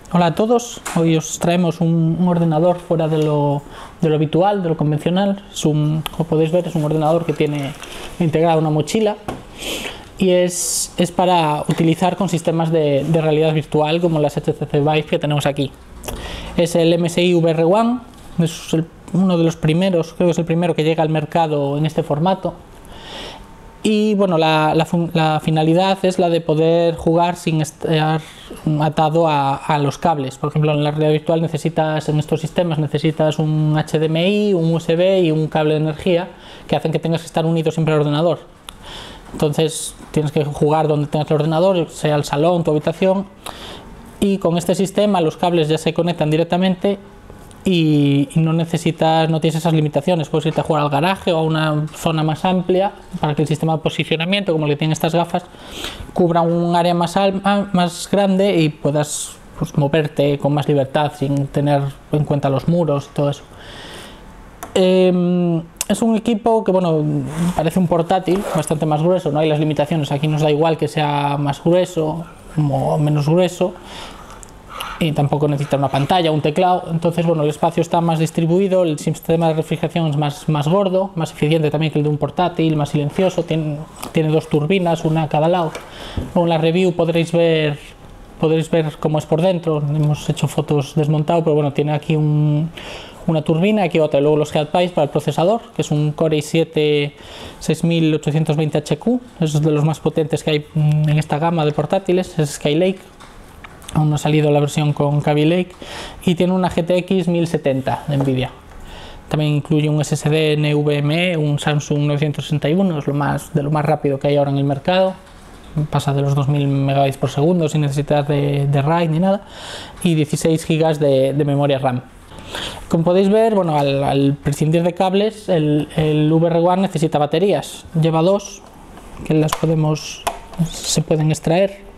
Hola a todos, hoy os traemos un ordenador fuera de lo habitual, de lo convencional. Como podéis ver, es un ordenador que tiene integrada una mochila y es para utilizar con sistemas de realidad virtual como las HTC Vive que tenemos aquí. Es el MSI VR1, es uno de los primeros, creo que es el primero que llega al mercado en este formato. Y bueno, la finalidad es la de poder jugar sin estar atado a los cables. Por ejemplo, en la realidad virtual en estos sistemas necesitas un HDMI, un USB y un cable de energía que hacen que tengas que estar unido siempre al ordenador. Entonces tienes que jugar donde tengas el ordenador, sea el salón, tu habitación, y con este sistema los cables ya se conectan directamente y no tienes esas limitaciones. Puedes irte a jugar al garaje o a una zona más amplia para que el sistema de posicionamiento, como el que tienen estas gafas, cubra un área más grande y puedas moverte con más libertad sin tener en cuenta los muros y todo eso. Es un equipo que, bueno, parece un portátil bastante más grueso, no hay las limitaciones, aquí nos da igual que sea más grueso o menos grueso, y tampoco necesita una pantalla o un teclado. Entonces, bueno, el espacio está más distribuido, el sistema de refrigeración es más gordo, más eficiente también que el de un portátil, más silencioso, tiene dos turbinas, una a cada lado. Luego en la review podréis ver cómo es por dentro. Hemos hecho fotos desmontado, pero bueno, tiene aquí una turbina, aquí otra, y luego los headpipes para el procesador, que es un Core i7 6820HQ, es de los más potentes que hay en esta gama de portátiles, es Skylake. Aún no ha salido la versión con Kaby Lake, y tiene una GTX 1070 de Nvidia. También incluye un SSD NVMe, un Samsung 961, es de lo más rápido que hay ahora en el mercado. Pasa de los 2000 MB por segundo sin necesidad de RAID ni nada, y 16 GB de memoria RAM. Como podéis ver, bueno, al prescindir de cables, el VR1 necesita baterías. Lleva dos, que se pueden extraer.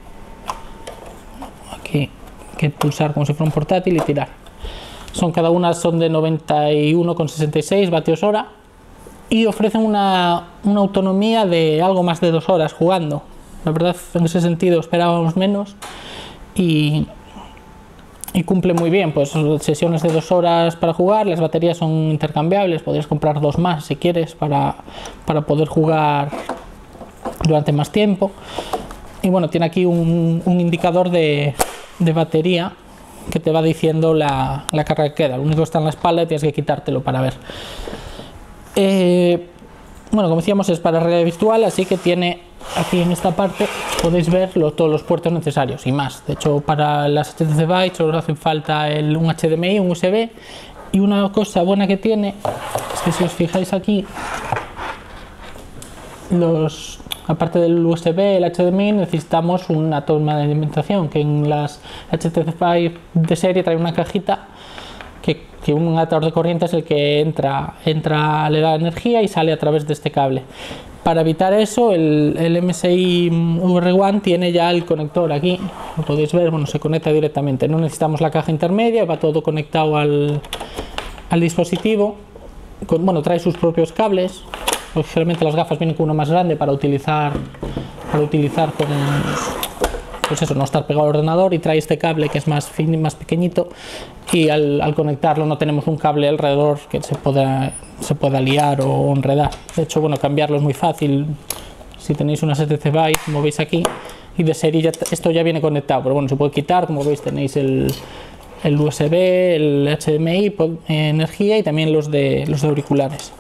Que pulsar como si fuera un portátil y tirar. Cada una son de 91,66 vatios hora y ofrecen una autonomía de algo más de 2 horas jugando. La verdad, en ese sentido esperábamos menos y cumple muy bien. Pues sesiones de 2 horas para jugar, las baterías son intercambiables, podrías comprar dos más si quieres para poder jugar durante más tiempo. Y bueno, tiene aquí un indicador de batería que te va diciendo la carga que queda. Lo único que está en la espalda y tienes que quitártelo para ver. Bueno, como decíamos, es para realidad virtual, así que tiene aquí en esta parte, podéis ver todos los puertos necesarios y más. De hecho, para las HTC Vive solo hacen falta un HDMI, un USB, y una cosa buena que tiene es que si os fijáis aquí, aparte del USB, el HDMI, necesitamos una toma de alimentación, que en las HTC Vive de serie trae una cajita que un adaptador de corriente es el que entra, le da energía y sale a través de este cable. Para evitar eso, el MSI VR1 tiene ya el conector aquí, lo podéis ver, bueno, se conecta directamente, no necesitamos la caja intermedia, va todo conectado al dispositivo. Bueno, trae sus propios cables. Generalmente las gafas vienen con uno más grande para utilizar con, pues eso, no estar pegado al ordenador, y trae este cable que es más fino y más pequeñito, y al conectarlo no tenemos un cable alrededor que se pueda liar o enredar. De hecho, bueno, cambiarlo es muy fácil. Si tenéis una HTC Vive, como veis aquí, y de serie esto ya viene conectado, pero bueno, se puede quitar. Como veis, tenéis el USB, el HDMI, energía, y también los de auriculares.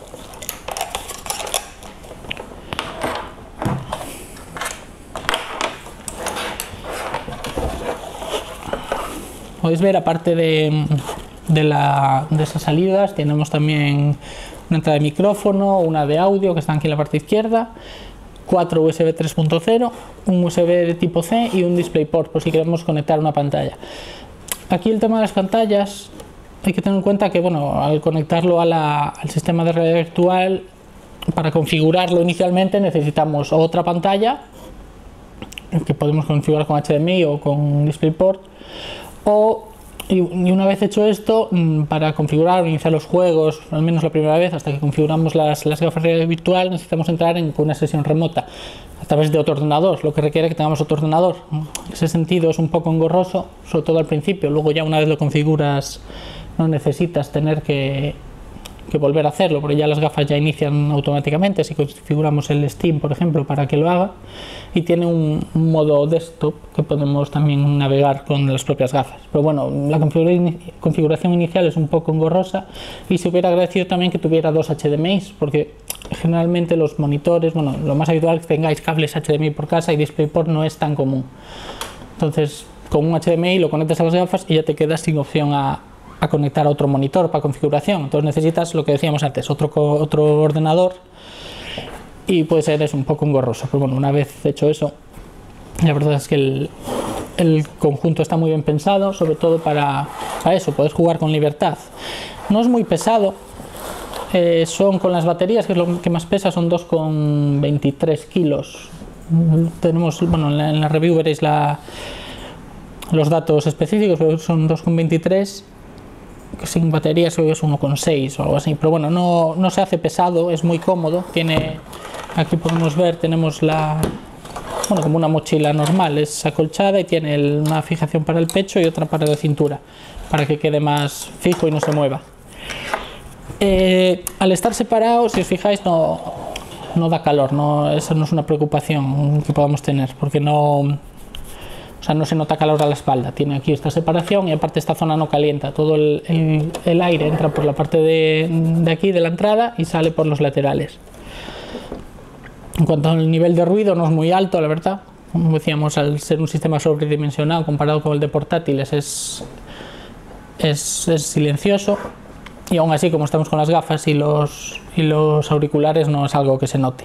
Podéis ver, aparte de esas salidas, tenemos también una entrada de micrófono, una de audio que está aquí en la parte izquierda, 4 USB 3.0, un USB de tipo C y un DisplayPort por si queremos conectar una pantalla. Aquí el tema de las pantallas, hay que tener en cuenta que, bueno, al conectarlo al sistema de realidad virtual, para configurarlo inicialmente necesitamos otra pantalla que podemos configurar con HDMI o con DisplayPort. Y una vez hecho esto, para configurar o iniciar los juegos, al menos la primera vez, hasta que configuramos las gafas de realidad virtual, necesitamos entrar con una sesión remota. través de otro ordenador, lo que requiere que tengamos otro ordenador. En ese sentido es un poco engorroso, sobre todo al principio. Luego ya una vez lo configuras no necesitas tener que volver a hacerlo, porque ya las gafas ya inician automáticamente si configuramos el Steam, por ejemplo, para que lo haga, y tiene un modo desktop que podemos también navegar con las propias gafas. Pero bueno, la configuración inicial es un poco engorrosa y se hubiera agradecido también que tuviera dos HDMIs, porque generalmente los monitores, bueno, lo más habitual es que tengáis cables HDMI por casa y DisplayPort no es tan común. Entonces, con un HDMI lo conectas a las gafas y ya te quedas sin opción a conectar a otro monitor para configuración. Entonces necesitas, lo que decíamos antes, otro ordenador, y puede ser eso, un poco engorroso. Pero bueno, una vez hecho eso, la verdad es que el conjunto está muy bien pensado, sobre todo para eso, puedes jugar con libertad. No es muy pesado, son con las baterías, que es lo que más pesa, son 2,23 kilos. Tenemos, bueno, en la review veréis los datos específicos, pero son 2,23. Sin baterías creo que es 1,6 o algo así, pero bueno, no se hace pesado, es muy cómodo. Tiene, aquí podemos ver, tenemos bueno, como una mochila normal, es acolchada y tiene una fijación para el pecho y otra para la cintura, para que quede más fijo y no se mueva. Al estar separado, si os fijáis, no da calor, eso no es una preocupación que podamos tener, porque no se nota calor a la espalda. Tiene aquí esta separación y aparte esta zona no calienta. Todo el aire entra por la parte de aquí de la entrada y sale por los laterales. En cuanto al nivel de ruido, no es muy alto, la verdad. Como decíamos, al ser un sistema sobredimensionado comparado con el de portátiles es silencioso, y aún así, como estamos con las gafas y los auriculares, no es algo que se note.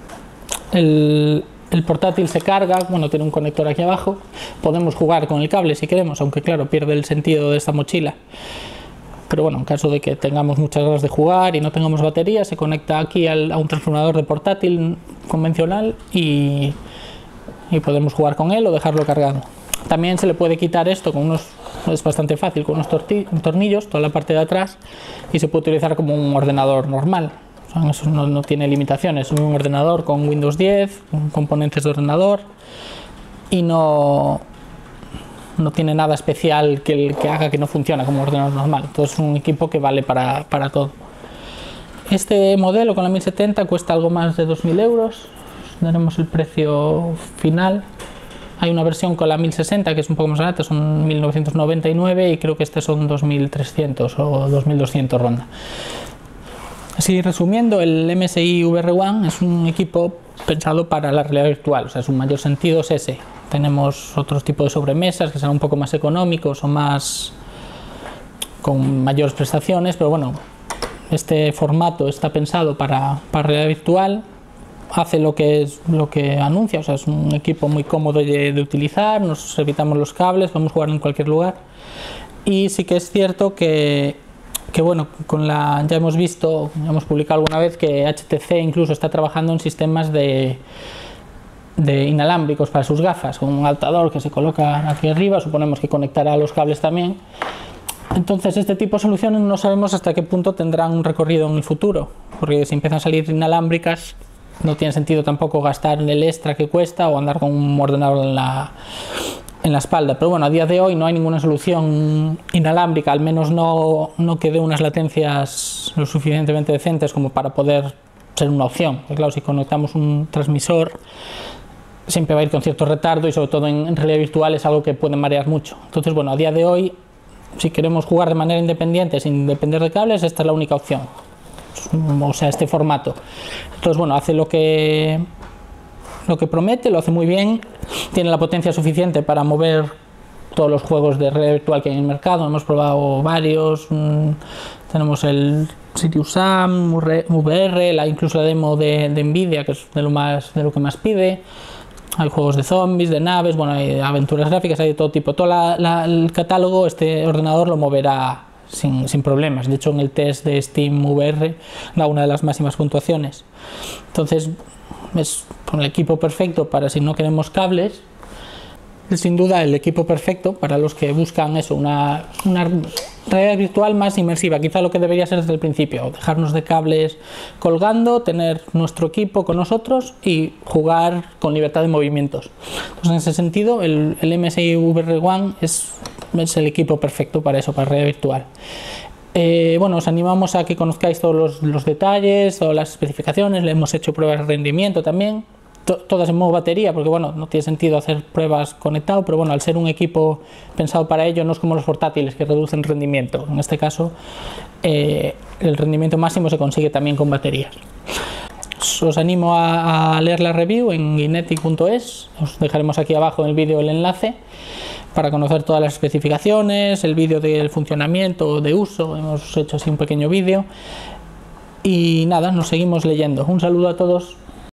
El portátil se carga, bueno, tiene un conector aquí abajo, podemos jugar con el cable si queremos, aunque claro, pierde el sentido de esta mochila. Pero bueno, en caso de que tengamos muchas ganas de jugar y no tengamos batería, se conecta aquí a un transformador de portátil convencional y podemos jugar con él o dejarlo cargado. También se le puede quitar esto es bastante fácil, con unos tornillos, toda la parte de atrás, y se puede utilizar como un ordenador normal. Eso no tiene limitaciones, es un ordenador con Windows 10, con componentes de ordenador, y no tiene nada especial que haga que no funcione como un ordenador normal. Entonces es un equipo que vale para todo. Este modelo con la 1070 cuesta algo más de 2.000 euros, daremos el precio final. Hay una versión con la 1060 que es un poco más barata, son 1.999, y creo que este son 2.300 o 2.200 ronda. Así resumiendo, el MSI VR1 es un equipo pensado para la realidad virtual, o sea, su mayor sentido es ese. Tenemos otros tipos de sobremesas que serán un poco más económicos o con mayores prestaciones, pero bueno, este formato está pensado para realidad virtual, hace lo que anuncia, o sea, es un equipo muy cómodo de utilizar, nos evitamos los cables, podemos jugar en cualquier lugar. Y sí que es cierto que bueno, ya hemos visto, hemos publicado alguna vez que HTC incluso está trabajando en sistemas de inalámbricos para sus gafas, con un adaptador que se coloca aquí arriba, suponemos que conectará los cables también. Entonces este tipo de soluciones no sabemos hasta qué punto tendrán un recorrido en el futuro, porque si empiezan a salir inalámbricas no tiene sentido tampoco gastar el extra que cuesta o andar con un ordenador en la espalda. Pero bueno, a día de hoy no hay ninguna solución inalámbrica, al menos no que dé unas latencias lo suficientemente decentes como para poder ser una opción. Porque claro, si conectamos un transmisor siempre va a ir con cierto retardo, y sobre todo en realidad virtual es algo que puede marear mucho. Entonces bueno, a día de hoy, si queremos jugar de manera independiente sin depender de cables, esta es la única opción, o sea, este formato. Entonces bueno, hace lo que promete, lo hace muy bien, tiene la potencia suficiente para mover todos los juegos de realidad virtual que hay en el mercado. Hemos probado varios, tenemos el Sirius Sam, VR, incluso la demo de Nvidia, que es de lo que más pide. Hay juegos de zombies, de naves, bueno, hay aventuras gráficas, hay de todo tipo. Todo el catálogo, este ordenador lo moverá sin problemas. De hecho, en el test de Steam VR da una de las máximas puntuaciones. Entonces es el equipo perfecto para si no queremos cables. Es sin duda el equipo perfecto para los que buscan eso, una realidad virtual más inmersiva, quizá lo que debería ser desde el principio, dejarnos de cables colgando, tener nuestro equipo con nosotros y jugar con libertad de movimientos. Entonces, en ese sentido, el MSI VR One es el equipo perfecto para eso, para realidad virtual. Bueno, os animamos a que conozcáis todos los detalles, todas las especificaciones, le hemos hecho pruebas de rendimiento también, todas en modo batería, porque bueno, no tiene sentido hacer pruebas conectado, pero bueno, al ser un equipo pensado para ello, no es como los portátiles que reducen rendimiento. En este caso, el rendimiento máximo se consigue también con baterías. Os animo a leer la review en ginetic.es, os dejaremos aquí abajo en el vídeo el enlace para conocer todas las especificaciones, el vídeo del funcionamiento, de uso, hemos hecho así un pequeño vídeo y nada, nos seguimos leyendo. Un saludo a todos.